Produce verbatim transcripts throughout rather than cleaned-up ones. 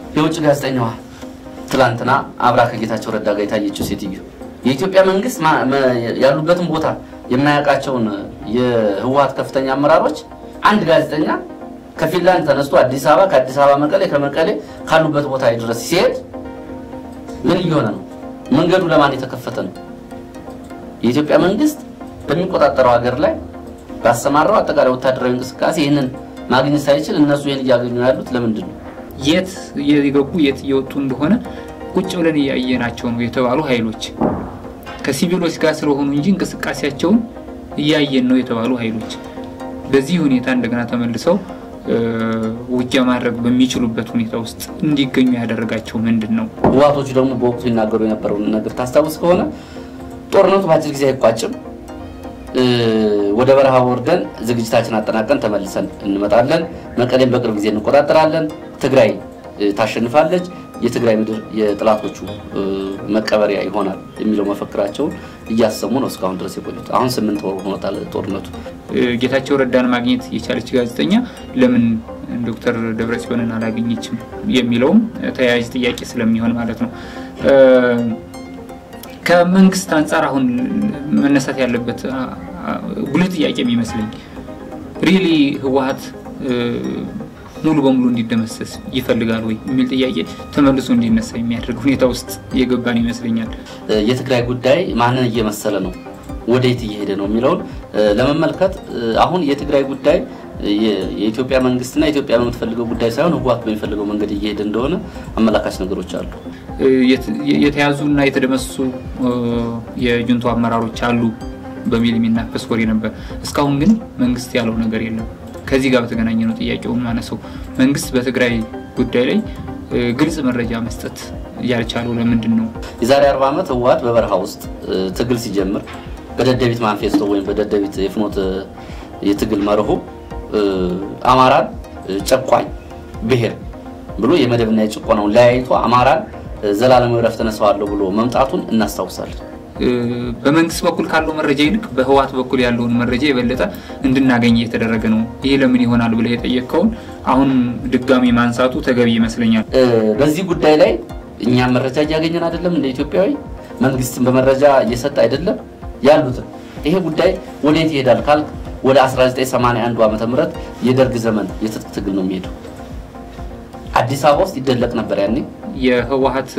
የውጭ ጋዜጠኛዋ ትላንትና አብራ ከጌታቸው ረዳ ጋር የታየችው ሴትዮ የኢትዮጵያ መንግስት ያሉበትን ቦታ የማያውቃቸውን የህወሓት ከፍተኛ አመራሮች አንድ ጋዜጠኛ ከፊንላንድ ተነስቶ አዲስ አበባ ከአዲስ አበባ መቀሌ ከመቀሌ ካሉበት ቦታ ድረስ ሲሄድ ምን ይሆነ ነው? መንገዱ ለማን የተከፈተ ነው? የኢትዮጵያ መንግስት በሚቆጣጠረው ሀገር ላይ ባሰማራው አጠቃላይ ወታደራዊ እንቅስቃሴ ይሄንን ማግኘት ሳይችል እነሱ ይሄን ያገኙ ያሉት ለምንድን ነው? የት የገቡ የት ይወጡ እንደሆነ ቁጭ ብለን ያያየናቸው ነው የተባሉ ኃይሎች ከሲቪሎች ጋር ስለሆኑ እንጂ እንቅስቃሴያቸውን ያያየን ነው የተባሉ ኃይሎች በዚህ ሁኔታ እንደገና ተመልሰው ውጊያ ማድረግ በሚችሉበት ሁኔታ ውስጥ እንዲገኙ ያደረጋቸው ምንድነው? ህወሓቶቹ ደግሞ በወቅቱ ይናገሩ የነበረው ነገር ታስታውስ ከሆነ ጦርነቱ ባጭር ጊዜ አይቋጭም ወደ በረሃ ወርደን ዝግጅታችን አጠናቀን ተመልሰን እንመጣለን መቀሌን በቅርብ ጊዜ እንቆጣጠራለን ትግራይ ታሸንፋለች የትግራይ ምድር የጥላቶቹ መቀበሪያ ይሆናል የሚለው መፈክራቸው እያሰሙ ነው እስካሁን ድረስ የቆዩት አሁን ስምንት ወር ሆኖታል ጦርነቱ ጌታቸው ረዳን ማግኘት የቻለች ጋዜጠኛ ለምን ዶክተር ደብረጽዮንን አላገኘችም የሚለው ተያያዥ ጥያቄ ስለሚሆን ማለት ነው ከመንግስት አንፃር አሁን መነሳት ያለበት ጉልህ ጥያቄ የሚመስለኝ ሪሊ ህወሓት ሙሉ በሙሉ እንዲደመሰስ ይፈልጋል ወይ የሚል ጥያቄ ተመልሶ እንዲነሳ የሚያደርግ ሁኔታ ውስጥ የገባን ይመስለኛል የትግራይ ጉዳይ ማንን እየመሰለ ነው ወዴት እየሄደ ነው የሚለው ለመመልከት አሁን የትግራይ ጉዳይ የኢትዮጵያ መንግስትና ኢትዮጵያ የምትፈልገው ጉዳይ ሳይሆን ህወሓት በሚፈልገው መንገድ እየሄደ እንደሆነ አመላካች ነገሮች አሉ የተያዙና የተደመሰሱ የጁንቱ አመራሮች አሉ በሚል የሚናፈስ ወሬ ነበር እስካሁን ግን መንግስት ያለው ነገር የለም ከዚህ ጋር በተገናኘ ነው ጥያቄውን ማነሰው መንግስት በትግራይ ጉዳይ ላይ ግልጽ መረጃ መስጠት ያልቻለው ለምንድን ነው የዛሬ አርባ አመት ህወሓት በበረሃ ውስጥ ትግል ሲጀምር በደደቢት ማንፌስቶ ወይም በደደቢት የፍኖት የትግል መርሆ አማራን ጨቋኝ ብሄር ብሎ የመደብና የጭቆናው ላይቶ አማራን ዘላለማዊ ረፍት ተነሳዋለሁ ብሎ መምጣቱን እናስታውሳለን በመንግስት በኩል ካለው መረጃ ይልቅ በህወሓት በኩል ያለውን መረጃ የበለጠ እንድናገኝ የተደረገ ነው ይሄ ለምን ይሆናል ብለ የጠየቀው አሁን ድጋሚ ማንሳቱ ተገቢ ይመስለኛል በዚህ ጉዳይ ላይ እኛ መረጃ ያገኘን አይደለም እንደ ኢትዮጵያዊ መንግስትን በመረጃ እየሰጠ አይደለም ያሉት ይሄ ጉዳይ ወዴት ይሄዳል ካል ወደ አስራ ዘጠኝ ሰማንያ አንድ ዓመተ ምህረት የደርግ ዘመን የትጥቅ ትግል ነው የሚሄደው አዲስ አበባ ውስጥ ይደለቅ ነበር ያኔ የህወሓት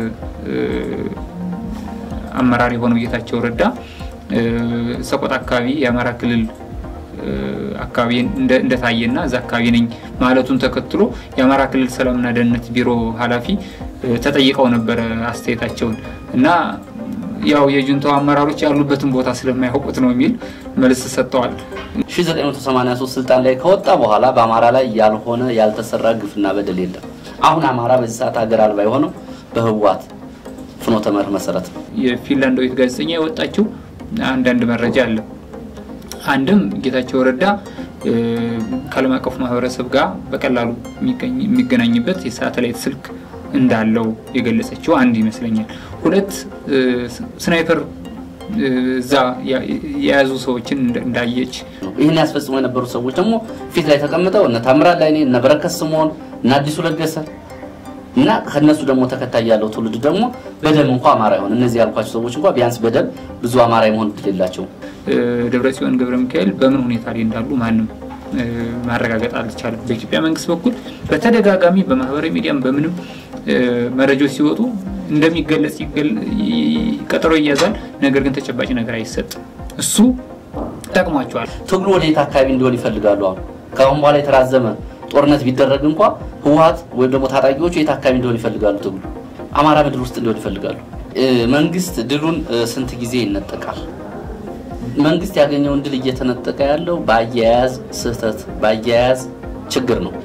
አመራር የሆነው ጌታቸው ረዳ ሰቆጣ አካባቢ የአማራ ክልል አካባቢ እንደታየና እዛ አካባቢ ነኝ ማለቱን ተከትሎ የአማራ ክልል ሰላምና ደህንነት ቢሮ ኃላፊ ተጠይቀው ነበር አስተያየታቸውን እና ያው የጁንታው አመራሮች ያሉበትን ቦታ ስለማይያውቁት ነው የሚል መልስ ሰጥተዋል ሺህ ዘጠኝ መቶ ሰማንያ ሶስት ስልጣን ላይ ከወጣ በኋላ በአማራ ላይ ያልሆነ ያልተሰራ ግፍና በደል የለም አሁን አማራ በዚህ ሰዓት ሀገር አልባ የሆነው በህወሓት ፍኖተ መርህ መሰረት የፊንላንዳዊት ጋዜጠኛ የወጣችው አንዳንድ መረጃ አለ አንድም ጌታቸው ረዳ ከዓለም አቀፍ ማህበረሰብ ጋር በቀላሉ የሚገናኝበት የሳተላይት ስልክ እንዳለው የገለጸችው አንድ ይመስለኛል ሁለት ስናይፐር ዛ ያያዙ ሰዎችን እንዳየች ይሄን ያስፈጽሙ የነበሩ ሰዎች ደግሞ ፊት ላይ ተቀምጠው እነ ታምራት ላይ እነ በረከት ስምኦን እና አዲሱ ለገሰ እና ከነሱ ደግሞ ተከታይ ያለው ትውልድ ደግሞ በደም እንኳን አማራ ይሆን እነዚህ ያልኳቸው ሰዎች እንኳን ቢያንስ በደም ብዙ አማራ ይሆን ይደላቸው ደብረጽዮን ገብረ ሚካኤል በምን ሁኔታ ላይ እንዳሉ ማንንም ማረጋገጥ አልቻለም በኢትዮጵያ መንግስት በኩል በተደጋጋሚ በማህበራዊ ሚዲያም በምንም መረጃዎች ሲወጡ እንደሚገለጽ ቀጠሮ ይያዛል ነገር ግን ተጨባጭ ነገር አይሰጥም እሱ ተጠቅሟቸዋል ትግሉ ወዴት አካባቢ እንዲሆን ይፈልጋሉ አሁን ካሁን በኋላ የተራዘመ ጦርነት ቢደረግ እንኳን ህወሓት ወይ ደግሞ ታጣቂዎቹ የት አካባቢ እንዲሆን ይፈልጋሉ ትግሉ አማራ ምድር ውስጥ እንዲሆን ይፈልጋሉ መንግስት ድሉን ስንት ጊዜ ይነጠቃል መንግስት ያገኘውን ድል እየተነጠቀ ያለው ባያያዝ ስህተት ባያያዝ ችግር ነው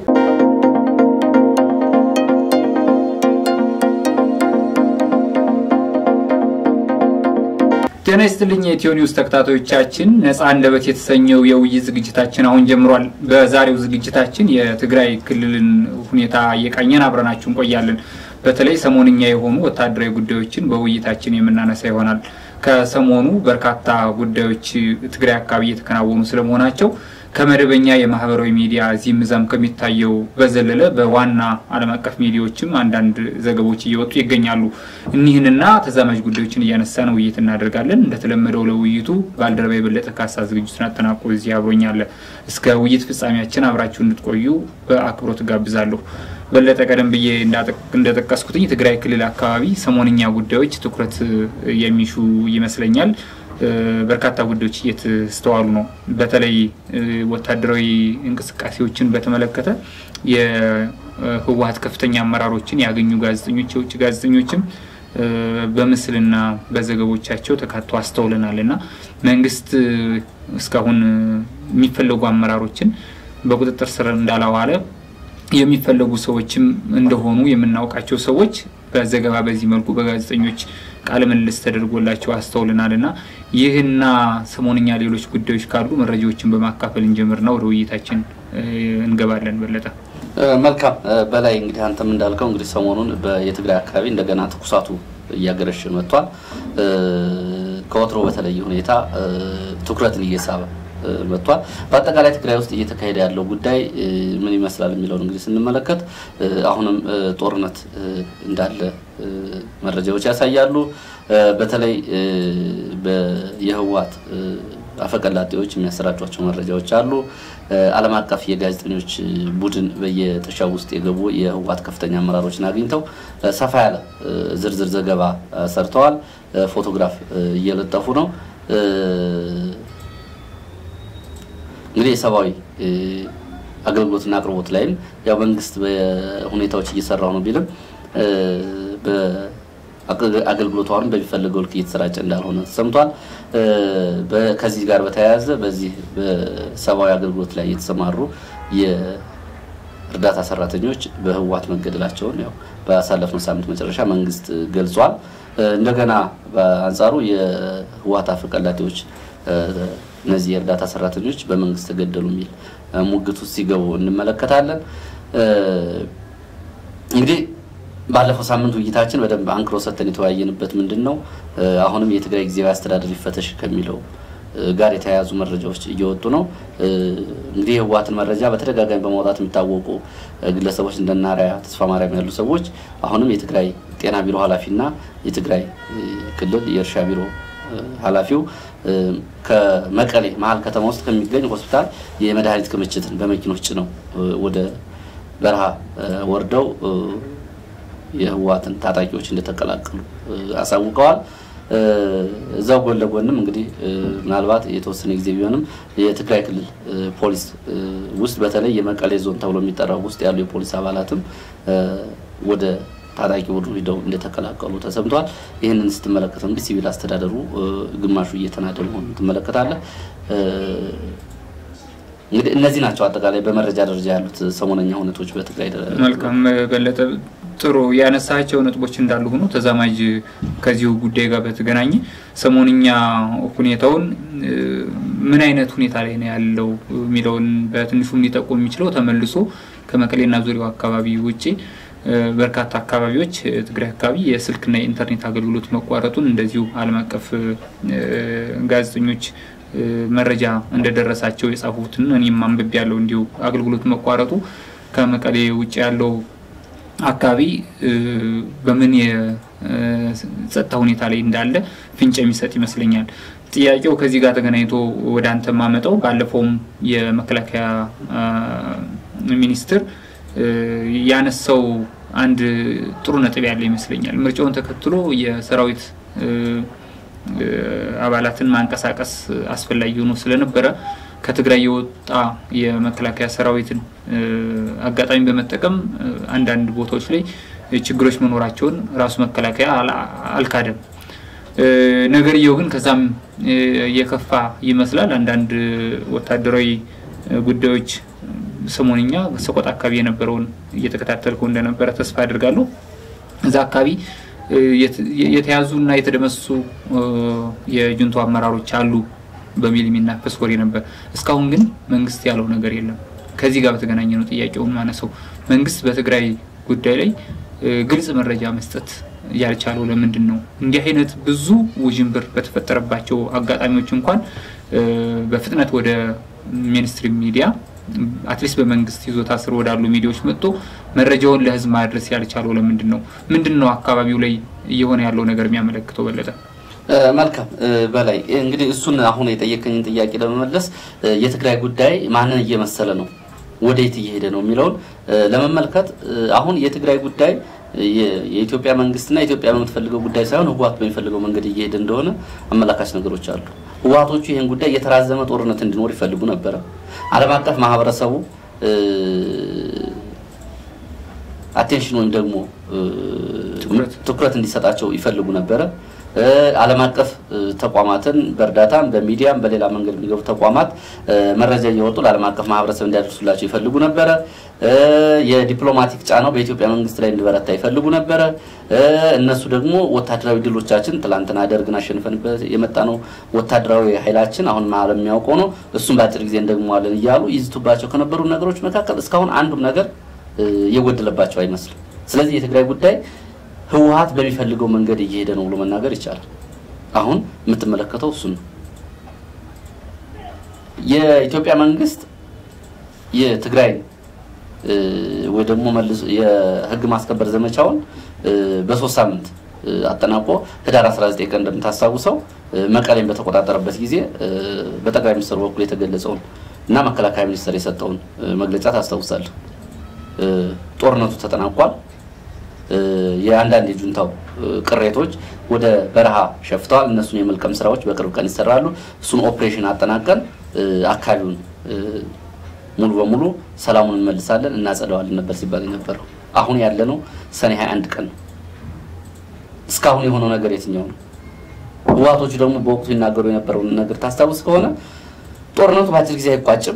ጤና ይስጥልኝ የኢትዮ ኒውስ ተከታታዮቻችን ነፃ አንደበት የተሰኘው የውይይት ዝግጅታችን አሁን ጀምሯል በዛሬው ዝግጅታችን የትግራይ ክልልን ሁኔታ እየቃኘን አብረናችሁ እንቆያለን በተለይ ሰሞንኛ የሆኑ ወታደራዊ ጉዳዮችን በውይይታችን የምናነሳ ይሆናል ከሰሞኑ በርካታ ጉዳዮች ትግራይ አካባቢ የተከናወኑ ስለመሆናቸው ከመደበኛ የማህበራዊ ሚዲያ እዚህም እዛም ከሚታየው በዘለለ በዋና ዓለም አቀፍ ሚዲያዎችም አንዳንድ ዘገቦች እየወጡ ይገኛሉ። እኒህንና ተዛማጅ ጉዳዮችን እያነሳን ውይይት እናደርጋለን። እንደተለመደው ለውይይቱ ባልደረባ የበለጠ ካሳ ዝግጅቱን አጠናቆ እዚህ አብሮኛል። እስከ ውይይት ፍጻሜያችን አብራችሁ እንድትቆዩ በአክብሮት ጋብዛለሁ። በለጠ ቀደም ብዬ እንደተጠቀስኩትኝ ትግራይ ክልል አካባቢ ሰሞንኛ ጉዳዮች ትኩረት የሚሹ ይመስለኛል። በርካታ ጉዳዮች እየተስተዋሉ ነው። በተለይ ወታደራዊ እንቅስቃሴዎችን በተመለከተ የህወሓት ከፍተኛ አመራሮችን ያገኙ ጋዜጠኞች የውጭ ጋዜጠኞችም በምስልና በዘገቦቻቸው ተካተው አስተውለናልና መንግስት እስካሁን የሚፈልጉ አመራሮችን በቁጥጥር ስር እንዳላዋለ የሚፈልጉ ሰዎችም እንደሆኑ የምናውቃቸው ሰዎች በዘገባ በዚህ መልኩ በጋዜጠኞች ቃለ ምልልስ ተደርጎላቸው አስተውለናልና ይህና ሰሞንኛ ሌሎች ጉዳዮች ካሉ መረጃዎችን በማካፈል እንጀምርና ወደ ውይይታችን እንገባለን። በለጠ መልካም በላይ እንግዲህ አንተም እንዳልከው እንግዲህ ሰሞኑን በየትግራይ አካባቢ እንደገና ትኩሳቱ እያገረሽ መጥቷል። ከወትሮ በተለየ ሁኔታ ትኩረትን እየሳበ መጥቷል። በአጠቃላይ ትግራይ ውስጥ እየተካሄደ ያለው ጉዳይ ምን ይመስላል የሚለው እንግዲህ ስንመለከት አሁንም ጦርነት እንዳለ መረጃዎች ያሳያሉ። በተለይ በየህወሓት አፈቀላጤዎች የሚያሰራጯቸው መረጃዎች አሉ። ዓለም አቀፍ የጋዜጠኞች ቡድን በየጥሻው ውስጥ የገቡ የህወሓት ከፍተኛ አመራሮችን አግኝተው ሰፋ ያለ ዝርዝር ዘገባ ሰርተዋል። ፎቶግራፍ እየለጠፉ ነው። እንግዲህ ሰባዊ አገልግሎትና አቅርቦት ላይም ያው መንግስት በሁኔታዎች እየሰራው ነው ቢልም በአገልግሎቱ አሁን በሚፈልገው ልክ እየተሰራጨ እንዳልሆነ ተሰምቷል። ከዚህ ጋር በተያያዘ በዚህ በሰባዊ አገልግሎት ላይ የተሰማሩ የእርዳታ ሰራተኞች በህወሓት መገደላቸውን ያው በአሳለፍነው ሳምንት መጨረሻ መንግስት ገልጿል። እንደገና በአንጻሩ የህወሓት አፈቀላጤዎች እነዚህ የእርዳታ ሰራተኞች በመንግስት ተገደሉ የሚል ሙግቱ ሲገቡ እንመለከታለን። እንግዲህ ባለፈው ሳምንት ውይይታችን በደንብ አንክሮ ሰተን የተወያየንበት ምንድነው አሁንም የትግራይ ጊዜያዊ አስተዳደር ይፈተሽ ከሚለው ጋር የተያያዙ መረጃዎች እየወጡ ነው። እንግዲህ የህወሓትን መረጃ በተደጋጋሚ በማውጣት የሚታወቁ ግለሰቦች እንደናራያ ተስፋ ማርያም ያሉ ሰዎች አሁንም የትግራይ ጤና ቢሮ ኃላፊና የትግራይ ክልል የእርሻ ቢሮ ኃላፊው ከመቀሌ መሃል ከተማ ውስጥ ከሚገኝ ሆስፒታል የመድኃኒት ክምችትን በመኪኖች ነው ወደ በረሃ ወርደው የህወሓትን ታጣቂዎች እንደተቀላቀሉ አሳውቀዋል። እዛው ጎን ለጎንም እንግዲህ ምናልባት የተወሰነ ጊዜ ቢሆንም የትግራይ ክልል ፖሊስ ውስጥ በተለይ የመቀሌ ዞን ተብሎ የሚጠራው ውስጥ ያሉ የፖሊስ አባላትም ወደ ታጣቂ ቡድኑ ሄደው እንደተቀላቀሉ ተሰምቷል። ይሄንን ስትመለከቱ እንግዲህ ሲቪል አስተዳደሩ ግማሹ እየተናደሉ ነው ተመለከታለ። እንግዲህ እነዚህ ናቸው አጠቃላይ በመረጃ ደረጃ ያሉት ሰሞነኛ ሁኔታዎች በትግራይ ደረጃ። መልካም በለጠ ጥሩ ያነሳቸው ነጥቦች እንዳሉ ሆኖ ተዛማጅ ከዚሁ ጉዳይ ጋር በተገናኘ ሰሞንኛ ሁኔታውን ምን አይነት ሁኔታ ላይ ነው ያለው የሚለውን በትንሹም ሊጠቁም የሚችለው ተመልሶ ከመቀሌና ዙሪያው አካባቢ ውጪ በርካታ አካባቢዎች ትግራይ አካባቢ የስልክና የኢንተርኔት አገልግሎት መቋረጡን እንደዚሁ ዓለም አቀፍ ጋዜጠኞች መረጃ እንደደረሳቸው የጻፉትን እኔም አንብቤ ያለው እንዲሁ አገልግሎት መቋረጡ ከመቀሌ ውጪ ያለው አካባቢ በምን የጸጥታ ሁኔታ ላይ እንዳለ ፍንጭ የሚሰጥ ይመስለኛል። ጥያቄው ከዚህ ጋር ተገናኝቶ ወደ አንተ ማመጣው ባለፈውም የመከላከያ ሚኒስትር ያነሳው አንድ ጥሩ ነጥብ ያለ ይመስለኛል። ምርጫውን ተከትሎ የሰራዊት አባላትን ማንቀሳቀስ አስፈላጊ ሆኖ ስለነበረ ከትግራይ የወጣ የመከላከያ ሰራዊትን አጋጣሚ በመጠቀም አንዳንድ ቦታዎች ላይ ችግሮች መኖራቸውን ራሱ መከላከያ አልካደም። ነገርየው ግን ከዛም የከፋ ይመስላል። አንዳንድ ወታደራዊ ጉዳዮች ሰሞንኛ ሰቆጣ አካባቢ የነበረውን እየተከታተልኩ እንደነበረ ተስፋ አድርጋለሁ። እዛ አካባቢ የተያዙና የተደመሰሱ የጁንቱ አመራሮች አሉ በሚል የሚናፈስ ወሬ ነበር። እስካሁን ግን መንግስት ያለው ነገር የለም። ከዚህ ጋር በተገናኘ ነው ጥያቄውን ማነሳው። መንግስት በትግራይ ጉዳይ ላይ ግልጽ መረጃ መስጠት ያልቻለው ለምንድን ነው? እንዲህ አይነት ብዙ ውጅንብር በተፈጠረባቸው አጋጣሚዎች እንኳን በፍጥነት ወደ ሚኒስትሪ ሚዲያ አትሊስት በመንግስት ይዞታ ስር ወዳሉ ሚዲያዎች መጥቶ መረጃውን ለህዝብ ማድረስ ያልቻለው ለምንድነው ምንድነው አካባቢው ላይ እየሆነ ያለው ነገር የሚያመለክተው በለጠ መልካም በላይ እንግዲህ እሱን አሁን የጠየቀኝን ጥያቄ ለመመለስ የትግራይ ጉዳይ ማንን እየመሰለ ነው ወዴት እየሄደ ነው የሚለውን ለመመልከት አሁን የትግራይ ጉዳይ የኢትዮጵያ መንግስትና ኢትዮጵያ በመፈልገው ጉዳይ ሳይሆን ህወሓት በሚፈልገው መንገድ እየሄደ እንደሆነ አመላካች ነገሮች አሉ ህወሓቶቹ ይሄን ጉዳይ የተራዘመ ጦርነት እንዲኖር ይፈልጉ ነበር ዓለም አቀፍ ማህበረሰቡ አቴንሽን ወይም ደግሞ ትኩረት እንዲሰጣቸው ይፈልጉ ነበር ዓለም አቀፍ ተቋማትን በርዳታም በሚዲያም በሌላ መንገድ የሚገቡ ተቋማት መረጃ እየወጡ ለዓለም አቀፍ ማህበረሰብ እንዲያደርሱላቸው ይፈልጉ ነበር የዲፕሎማቲክ ጫናው በኢትዮጵያ መንግስት ላይ እንዲበረታ ይፈልጉ ነበር እነሱ ደግሞ ወታደራዊ ድሎቻችን ትላንትና ደርግን አሸንፈንበት የመጣ ነው ወታደራዊ ኃይላችን አሁን ማለም የሚያውቀው ነው እሱም ባጭር ጊዜ እንደግሞዋለን ይያሉ ይዝቱባቸው ከነበሩ ነገሮች መካከል እስካሁን አንዱም ነገር የጎደለባቸው አይመስልም ስለዚህ የትግራይ ጉዳይ ህወሓት በሚፈልገው መንገድ እየሄደ ነው ብሎ መናገር ይቻላል አሁን የምትመለከተው እሱ ነው የኢትዮጵያ መንግስት የትግራይ ወይ ደግሞ መልሶ የህግ ማስከበር ዘመቻውን በሶስት ሳምንት አጠናቆ ህዳር አስራ ዘጠኝ ቀን እንደምታሳውሰው መቀሌን በተቆጣጠረበት ጊዜ በጠቅላይ ሚኒስትሩ በኩል የተገለጸው እና መከላከያ ሚኒስትር የሰጠውን መግለጫ ታስተውሳለህ ጦርነቱ ተጠናቋል የአንዳንድ የጁንታው ቅሬቶች ወደ በረሃ ሸፍተዋል እነሱን የመልቀም ስራዎች በቅርብ ቀን ይሰራሉ እሱን ኦፕሬሽን አጠናቀን አካባቢውን ሙሉ በሙሉ ሰላሙን እንመልሳለን እናጸደዋለን ነበር ሲባል ነበር አሁን ያለነው ሰኔ ሃያ አንድ ቀን እስካሁን የሆነው ነገር የትኛው ነው ህወሓቶቹ ደግሞ በወቅቱ ይናገሩ የነበረው ነገር ታስታውስ ከሆነ ጦርነቱ ባጭር ጊዜ አይቋጭም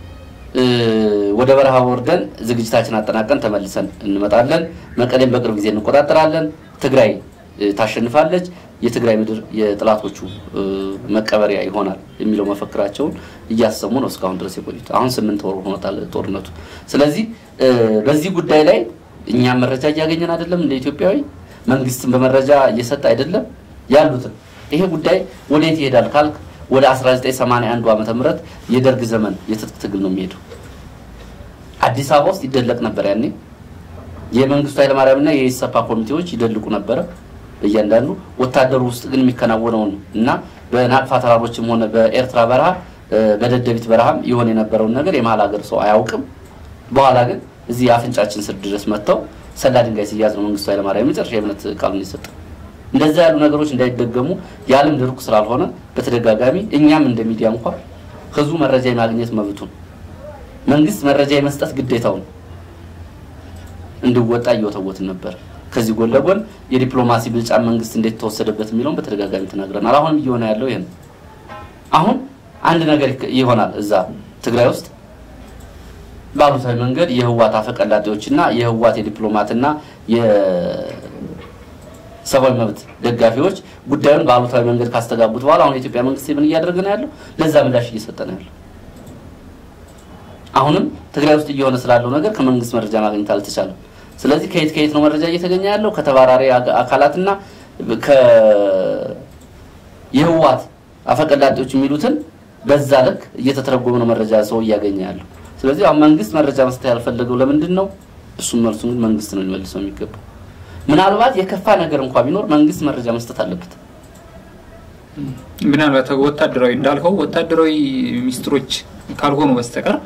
ወደ በረሃ ወርደን ዝግጅታችን አጠናቀን ተመልሰን እንመጣለን መቀሌን በቅርብ ጊዜ እንቆጣጠራለን ትግራይ ታሸንፋለች የትግራይ ምድር የጥላቶቹ መቀበሪያ ይሆናል የሚለው መፈክራቸው እያሰሙ ነው እስካሁን ድረስ የቆዩት አሁን ስምንት ወር ሆኖታል ጦርነቱ ስለዚህ በዚህ ጉዳይ ላይ እኛ መረጃ ያገኘን አይደለም እንደ ኢትዮጵያዊ መንግስትን በመረጃ እየሰጠ አይደለም ያሉት ይሄ ጉዳይ ወዴት ይሄዳል ካልክ ወደ አስራ ዘጠኝ ሰማንያ አንድ ዓመተ ምህረት የደርግ ዘመን የትጥቅ ትግል ነው የሚሄደው አዲስ አበባ ውስጥ ይደለቅ ነበር ያኔ የመንግስቱ ኃይለ ማርያምና የኢሰፓ ኮሚቴዎች ይደልቁ ነበር በእያንዳንዱ ወታደሩ ውስጥ ግን የሚከናወነው እና በናቅፋ ተራሮችም ሆነ በኤርትራ በረሃ በደደቢት በረሃም ይሆን የነበረው ነገር የማል ሀገር ሰው አያውቅም በኋላ ግን እዚህ አፍንጫችን ስር ድረስ መጥተው ሰላ ድንጋይ ሲያዝ ነው መንግስቱ ኃይለ ማርያም መጨረሻ የምነት ቃሉን ይሰጣል እንደዛ ያሉ ነገሮች እንዳይደገሙ ያለም ድርቁ ስላልሆነ በተደጋጋሚ እኛም እንደ ሚዲያ እንኳን ህዝቡ መረጃ የማግኘት መብቱ መንግስት መረጃ የመስጠት ግዴታው እንዲወጣ ይወተወት ነበር ከዚህ ጎን ለጎን የዲፕሎማሲ ብልጫ መንግስት እንዴት ተወሰደበት የሚለው በተደጋጋሚ ተናግረናል አሁንም ይሆነ ያለው ይሄን አሁን አንድ ነገር ይሆናል እዛ ትግራይ ውስጥ ባሉታዊ መንገድ የህወሓት አፈቀላጤዎችና የህወሓት የዲፕሎማትና የ ሰባዊ መብት ደጋፊዎች ጉዳዩን ባሉታዊ መንገድ ካስተጋቡት በኋላ አሁን የኢትዮጵያ መንግስት ምን እያደረገ ነው ያለው ለዛ ምላሽ እየሰጠ ነው ያለው አሁንም ትግራይ ውስጥ እየሆነ ስላለው ነገር ከመንግስት መረጃ ማግኘት አልተቻለም ስለዚህ ከየት ከየት ነው መረጃ እየተገኘ ያለው ከተባራሪ አካላትና ከ የህወሓት አፈቀላጤዎች የሚሉትን በዛ ልክ እየተተረጎመ ነው መረጃ ሰው እያገኘ ያለው ስለዚህ አሁን መንግስት መረጃ መስጠት ያልፈለገው ለምንድን ነው እሱም መልሱን ግን መንግስት ነው ሊመልሰው የሚገባው ምናልባት የከፋ ነገር እንኳን ቢኖር መንግስት መረጃ መስጠት አለበት ምናልባት ወታደራዊ እንዳልከው ወታደራዊ ሚኒስትሮች ካልሆኑ በስተቀር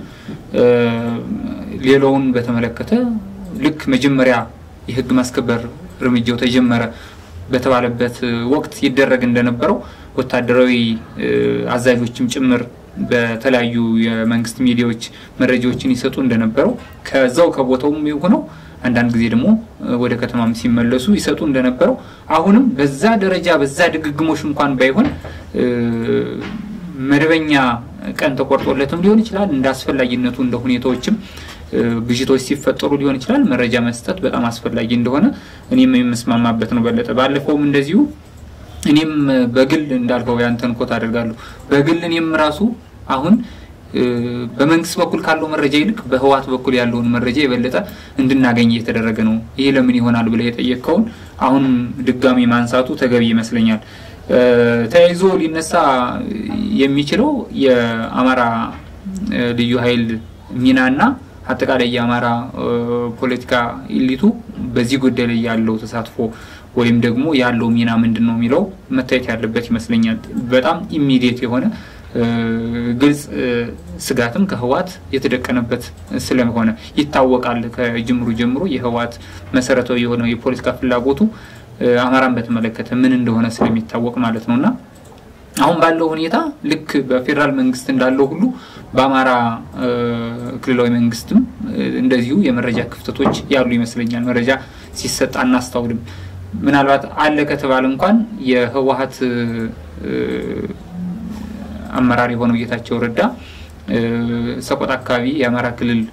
ሌላውን በተመለከተ ልክ መጀመሪያ የህግ ማስከበር እርምጃው ተጀመረ በተባለበት ወቅት ይደረግ እንደነበረው ወታደራዊ አዛዦችም ጭምር በተለያዩ የመንግስት ሚዲያዎች መረጃዎችን ይሰጡ እንደነበረው ከዛው ከቦታውም ይሆነው አንዳንድ ጊዜ ደግሞ ወደ ከተማም ሲመለሱ ይሰጡ እንደነበረው አሁንም በዛ ደረጃ በዛ ድግግሞሽ እንኳን ባይሆን መደበኛ ቀን ተቆርጦለትም ሊሆን ይችላል እንዳስፈላጊነቱ እንደ ሁኔታዎችም ግዥቶች ሲፈጠሩ ሊሆን ይችላል መረጃ መስጠት በጣም አስፈላጊ እንደሆነ እኔም የምስማማበት ነው በለጠ ባለፈውም እንደዚሁ እኔም በግል እንዳልከው ያንተን ኮት አደርጋለሁ በግል እኔም ራሱ አሁን በመንግስት በኩል ካለው መረጃ ይልቅ በህወሓት በኩል ያለውን መረጃ የበለጠ እንድናገኝ እየተደረገ ነው ይሄ ለምን ይሆናል ብለ የጠየቀውን አሁን ድጋሚ ማንሳቱ ተገቢ ይመስለኛል ተያይዞ ሊነሳ የሚችለው የአማራ ልዩ ኃይል ሚናና አጠቃላይ የአማራ ፖለቲካ ኢሊቱ በዚህ ጉዳይ ላይ ያለው ተሳትፎ ወይም ደግሞ ያለው ሚና ምንድነው የሚለው መታየት ያለበት ይመስለኛል። በጣም ኢሚዲየት የሆነ ግልጽ ስጋትም ከህወሓት የተደቀነበት ስለሆነ ይታወቃል። ከጅምሩ ጀምሮ የህወሓት መሰረታዊ የሆነ የፖለቲካ ፍላጎቱ አማራን በተመለከተ ምን እንደሆነ ስለሚታወቅ ማለት ነውና አሁን ባለው ሁኔታ ልክ በፌደራል መንግስት እንዳለው ሁሉ በአማራ ክልላዊ መንግስትም እንደዚሁ የመረጃ ክፍተቶች ያሉ ይመስለኛል። መረጃ ሲሰጥ አናስተውልም። ምናልባት አለ ከተባለ እንኳን የህወሓት አመራር የሆነው ጌታቸው ረዳ ሰቆጣ አካባቢ የአማራ ክልል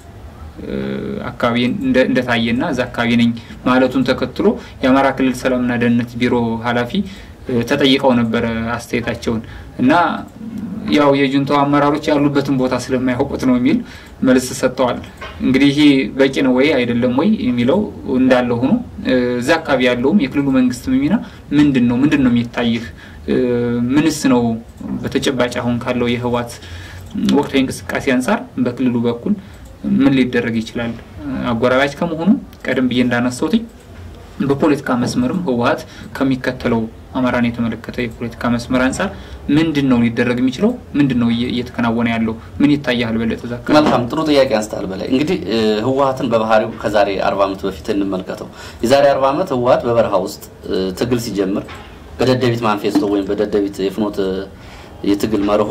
አካባቢ እንደታየና እዛ አካባቢ ነኝ ማለቱን ተከትሎ የአማራ ክልል ሰላምና ደህንነት ቢሮ ኃላፊ ተጠይቀው ነበር አስተያየታቸውን እና ያው የጁንታው አመራሮች ያሉበትን ቦታ ስለማያውቁት ነው የሚል መልስ ሰጥተዋል። እንግዲህ ይሄ በቂ ነው ወይ አይደለም ወይ የሚለው እንዳለ ሆኖ እዛ አካባቢ ያለውም የክልሉ መንግስት ሚና ምንድነው ምንድነው የሚታይህ ምንስ ነው በተጨባጭ አሁን ካለው የህወሓት ወቅታዊ እንቅስቃሴ አንፃር በክልሉ በኩል ምን ሊደረግ ይችላል? አጎራባች ከመሆኑ ቀደም ብዬ እንዳነሳሁት በፖለቲካ መስመርም ህወሓት ከሚከተለው አማራን የተመለከተ የፖለቲካ መስመር አንፃር ምንድነው ሊደረግ የሚችለው? ምንድነው እየተከናወነ ያለው? ምን ይታያል? በለጠ ተዛከረ መልካም ጥሩ ጥያቄ አንስታል። በላይ እንግዲህ ህወሓትን በባህሪው ከዛሬ አርባ ዓመት በፊት እንመልከተው። የዛሬ አርባ ዓመት ህወሓት በበረሃ ውስጥ ትግል ሲጀምር በደደቢት ማንፌስቶ ወይም በደደቢት የፍኖት የትግል መርሆ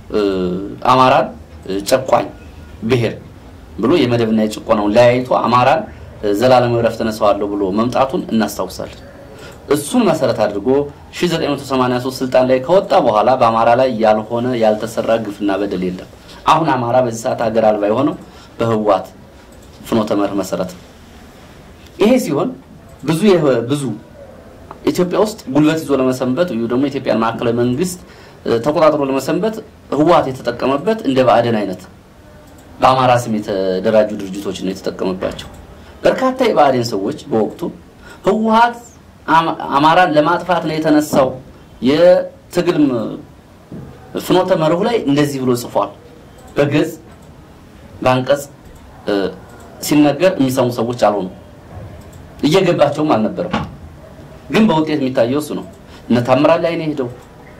አማራን ጨቋኝ ብሔር ብሎ የመደብና የጭቆናውን ለያይቶ አማራን ዘላለም ወረፍት ተነሳዋለሁ ብሎ መምጣቱን እናስታውሳለን። እሱን መሰረት አድርጎ ሺህ ዘጠኝ መቶ ሰማንያ ሶስት ስልጣን ላይ ከወጣ በኋላ በአማራ ላይ ያልሆነ ያልተሰራ ግፍና በደል የለም። አሁን አማራ በዚህ ሰዓት ሀገር አልባ የሆነው በህወሓት ፍኖተ መርህ መሰረት። ይሄ ሲሆን ብዙ ብዙ ኢትዮጵያ ውስጥ ጉልበት ይዞ ለመሰንበት ወይ ደግሞ ኢትዮጵያን ማዕከላዊ መንግስት ተቆጣጥሮ ለመሰንበት ህወሓት የተጠቀመበት እንደ ባዕደን አይነት በአማራ ስም የተደራጁ ድርጅቶች ነው የተጠቀመባቸው። በርካታ የባዕደን ሰዎች በወቅቱ ህወሓት አማራን ለማጥፋት ነው የተነሳው የትግል ፍኖተ መርሁ ላይ እንደዚህ ብሎ ጽፏል። በገጽ ባንቀጽ ሲነገር የሚሰሙ ሰዎች አልሆኑ እየገባቸውም አልነበረም። ግን በውጤት የሚታየው እሱ ነው። እነ ታምራት ላይ ነው ሄደው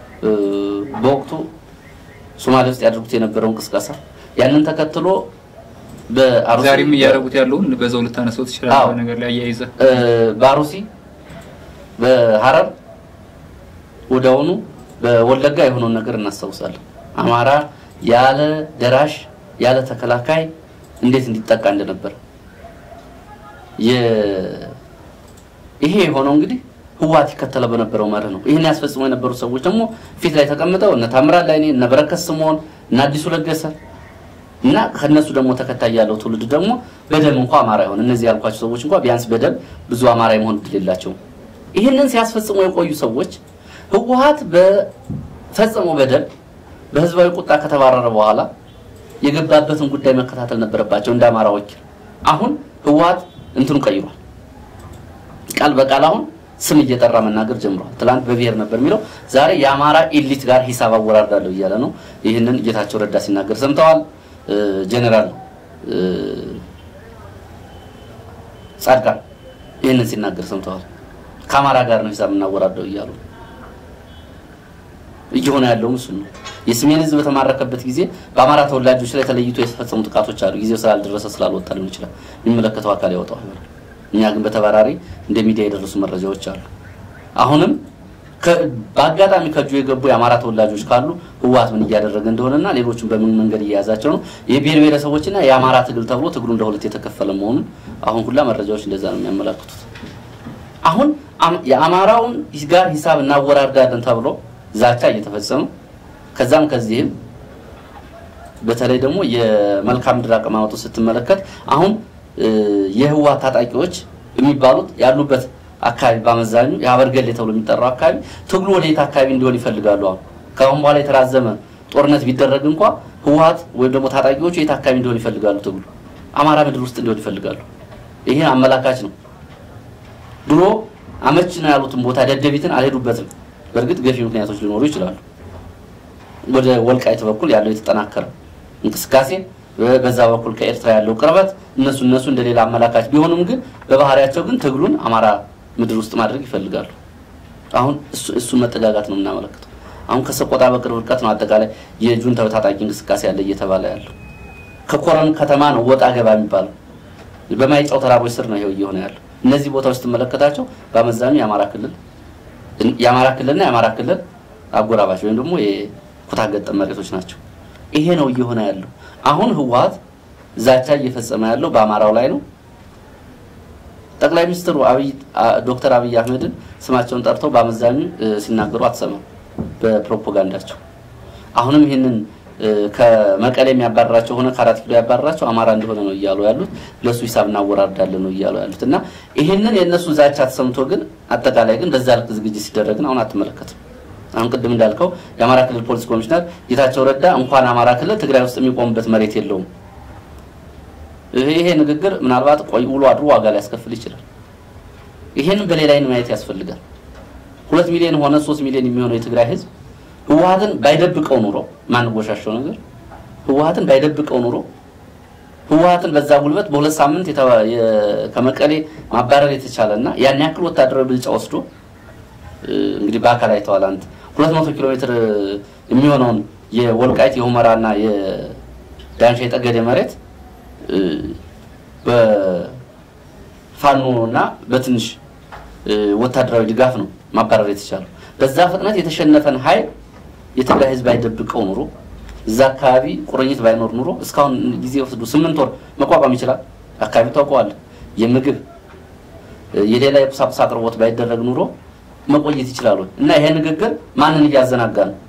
በወቅቱ ሶማሌ ውስጥ ያደርጉት የነበረው እንቅስቃሴ ያንን ተከትሎ በአሩሲ ዛሬም ያደርጉት ያለው በዛው ልታነሱት ይችላል ነገር ላይ ያይዘ በአሩሲ በሐረር ወዳውኑ በወለጋ የሆነው ነገር እናስተውሳለን። አማራ ያለ ደራሽ ያለ ተከላካይ እንዴት እንዲጠቃ እንደነበር የ ይሄ የሆነው እንግዲህ ህወሓት ይከተለ በነበረው ማለት ነው። ይሄን ያስፈጽሙ የነበሩ ሰዎች ደግሞ ፊት ላይ ተቀምጠው እነ ታምራት ላይ እነ በረከት ስምዖን እና አዲሱ ለገሰ እና ከነሱ ደግሞ ተከታይ ያለው ትውልድ ደግሞ በደም እንኳን አማራ ይሆን እነዚህ ያልኳቸው ሰዎች እንኳን ቢያንስ በደም ብዙ አማራ ይሆን ድልላቸው ይሄንን ሲያስፈጽሙ የቆዩ ሰዎች ህወሓት በፈጸመው በደል በህዝባዊ ቁጣ ከተባረረ በኋላ የገባበትን ጉዳይ መከታተል ነበረባቸው እንደ አማራዎች። አሁን ህወሓት እንትኑ ቀይሯል። ቃል በቃል አሁን ስም እየጠራ መናገር ጀምሯል። ትላንት በብሔር ነበር የሚለው ዛሬ የአማራ ኤሊት ጋር ሂሳብ አወራርዳለሁ እያለ ነው። ይሄንን ጌታቸው ረዳ ሲናገር ሰምተዋል። ጀነራል ጻድቃን ይሄንን ሲናገር ሰምተዋል። ከአማራ ጋር ነው ሂሳብ እናወራርደው እያሉ እየሆነ ያለው እሱ ነው። የሰሜን ህዝብ በተማረከበት ጊዜ በአማራ ተወላጆች ላይ ተለይቶ የተፈጸሙ ጥቃቶች አሉ። ጊዜው ስላልደረሰ ስላልወጣ ሊሆን ይችላል የሚመለከተው አካል ያወጣው። እኛ ግን በተባራሪ እንደ ሚዲያ የደረሱ መረጃዎች አሉ። አሁንም በአጋጣሚ ከጁ የገቡ የአማራ ተወላጆች ካሉ ህወሓት ምን እያደረገ እንደሆነና ሌሎችም በምን መንገድ እያያዛቸው ነው የብሔር ብሔረሰቦችና የአማራ ትግል ተብሎ ትግሉ እንደሁለት የተከፈለ መሆኑን አሁን ሁላ መረጃዎች እንደዛ ነው የሚያመላክቱት። አሁን የአማራውን ጋር ሂሳብ እናወራርዳለን ተብሎ ዛቻ እየተፈጸመ ከዛም ከዚህም በተለይ ደግሞ የመልካም ድር አቀማመጡ ስትመለከት አሁን የህወሓት ታጣቂዎች የሚባሉት ያሉበት አካባቢ ባመዛኙ ያበርገል ተብሎ የሚጠራው አካባቢ ትግሉ ወደ የት አካባቢ እንዲሆን ይፈልጋሉ። አሁን ካሁን በኋላ የተራዘመ ጦርነት ቢደረግ እንኳን ህወሓት ወይ ደግሞ ታጣቂዎቹ የት አካባቢ እንዲሆን ይፈልጋሉ? ትግሉ አማራ ምድር ውስጥ እንዲሆን ይፈልጋሉ። ይሄ አመላካች ነው። ድሮ አመች ነው ያሉትን ቦታ ደደቢትን አልሄዱበትም። በርግጥ ገፊ ምክንያቶች ሊኖሩ ይችላሉ። ወደ ወልቃይት በኩል ያለው የተጠናከረ እንቅስቃሴ በዛ በኩል ከኤርትራ ያለው ቅርበት እነሱ እነሱ እንደሌላ አመላካች ቢሆኑም ግን በባህሪያቸው ግን ትግሉን አማራ ምድር ውስጥ ማድረግ ይፈልጋሉ አሁን እሱ እሱ መጠጋጋት ነው እናመለክተው አሁን ከሰቆጣ በቅርብ ርቀት ነው አጠቃላይ የጁንታው ታጣቂ እንቅስቃሴ ያለ እየተባለ ያለው ከኮረም ከተማ ነው ወጣ ገባ የሚባለው በማይጫው ተራሮች ስር ነው ይሄው እየሆነ ያለው እነዚህ ቦታዎች ተመለከታቸው በአመዛኙ የአማራ ክልል የአማራ ክልልና የአማራ ክልል አጎራባች ወይም ደግሞ የኩታ ገጠም መሬቶች ናቸው ይሄ ነው እየሆነ ያለው አሁን ህወሓት ዛቻ እየፈጸመ ያለው በአማራው ላይ ነው ጠቅላይ ሚኒስትሩ አብይ ዶክተር አብይ አህመድን ስማቸውን ጠርተው በአመዛኙ ሲናገሩ አትሰማም በፕሮፓጋንዳቸው አሁንም ይሄንን ከመቀሌ የሚያባራቸው ሆነ ከአራት ኪሎ ያባራቸው አማራ እንደሆነ ነው ይያሉ ያሉት ለሱ ሂሳብና ወራዳለን ነው ይያሉ ያሉትና ይሄንን የነሱ ዛቻ ተሰምቶ ግን አጠቃላይ ግን በዛ ልክ ዝግጅት ሲደረግና አሁን አትመለከቱም አሁን ቅድም እንዳልከው የአማራ ክልል ፖሊስ ኮሚሽነር ጌታቸው ረዳ እንኳን አማራ ክልል ትግራይ ውስጥ የሚቆምበት መሬት የለውም ይሄ ንግግር ምናልባት ቆይ ውሎ አድሮ ዋጋ ሊያስከፍል ይችላል ይሄን በሌላ አይን ማየት ያስፈልጋል ሁለት ሚሊዮን ሆነ ሶስት ሚሊዮን የሚሆነው የትግራይ ህዝብ ህወሓትን ባይደብቀው ኑሮ ማን ጎሻቸው ነገር ህወሓትን ባይደብቀው ኑሮ ህወሓትን በዛ ጉልበት በሁለት ሳምንት ከመቀሌ ማባረር የተቻለና ያን ያክል ወታደራዊ ብልጫ ወስዶ እንግዲህ በአካል አይተዋል አንተ ሁለት መቶ ኪሎ ሜትር የሚሆነውን የወልቃይት የሁመራና የዳንሻ የጠገዴ መሬት በፋኖና በትንሽ ወታደራዊ ድጋፍ ነው ማባረር የተቻለው በዛ ፍጥነት የተሸነፈን ኃይል የትግራይ ህዝብ አይደብቀው ኑሮ እዛ አካባቢ ቁርኝት ባይኖር ኑሮ እስካሁን ጊዜ ወስዶ ስምንት ወር መቋቋም ይችላል አካባቢ ታውቀዋል የምግብ የሌላ የቁሳቁስ አቅርቦት ባይደረግ ኑሮ መቆየት ይችላል እና ይሄ ንግግር ማንን ያዘናጋ ነው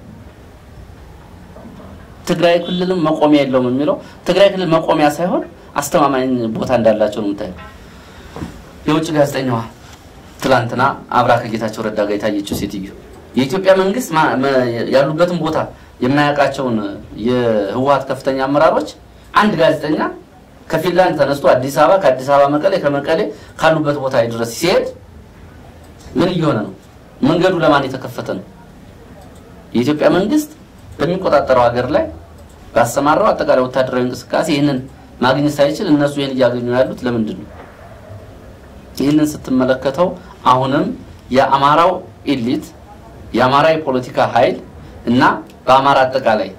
ትግራይ ክልልም መቆሚያ የለውም የሚለው ትግራይ ክልል መቆሚያ ሳይሆን አስተማማኝ ቦታ እንዳላቸው ነው የምታየው የውጭ ጋዜጠኛዋ ትላንትና አብራ ከጌታቸው ረዳ ጋር የታየችው ሴትዮ የኢትዮጵያ መንግስት ያሉበትን ቦታ የማያውቃቸውን የህወሓት ከፍተኛ አመራሮች አንድ ጋዜጠኛ ከፊንላንድ ተነስቶ አዲስ አበባ ከአዲስ አበባ መቀሌ ከመቀሌ ካሉበት ቦታ ድረስ ሲሄድ ምን ይሆነ ነው መንገዱ ለማን የተከፈተ ነው የኢትዮጵያ መንግስት በሚቆጣጠረው ሀገር ላይ ባሰማራው አጠቃላይ ወታደራዊ እንቅስቃሴ ይሄንን ማግኘት ሳይችል እነሱ ይሄን ያገኙ ያሉት ለምንድን ነው ይሄንን ስትመለከተው አሁንም የአማራው ኤሊት የአማራ የፖለቲካ ኃይል እና በአማራ አጠቃላይ